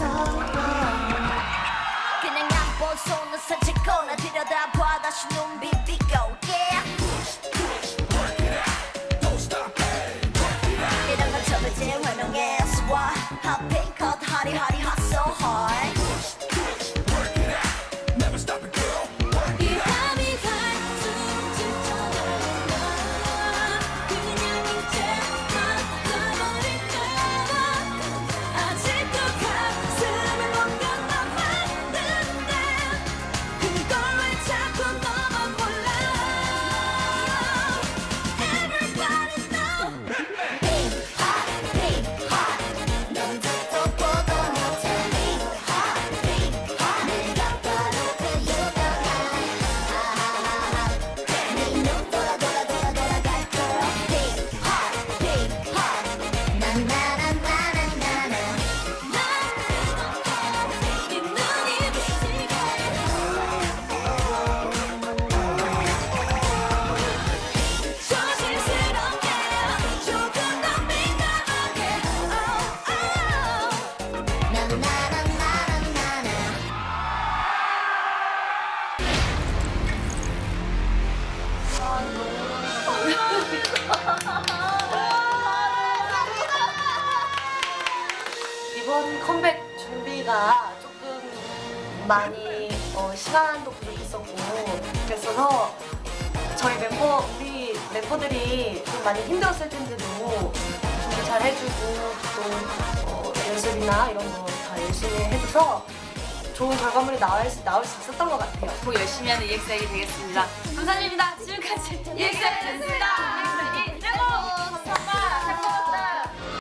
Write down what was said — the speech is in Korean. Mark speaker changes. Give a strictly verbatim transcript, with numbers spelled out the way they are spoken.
Speaker 1: 그냥 양보 손을 살찌거나 들여다봐 다시 눈 비비고 yeah. 이런 건 처음이지 활용해 스와 hot pink hot hotty hotty hot so hard
Speaker 2: 이번 컴백 준비가 조금 많이 어, 시간도 부족했었고 그랬어서 저희 멤버, 우리 멤버들이 좀 많이 힘들었을 텐데도 준비 잘 해주고 또 어, 연습이나 이런 거 다 열심히 해줘서 좋은 결과물이 나올 수, 나올 수 있었던 것 같아요.
Speaker 3: 더 열심히 하는 이엑스아이가 되겠습니다. 감사드립니다. 지금까지 이엑스아이였습니다.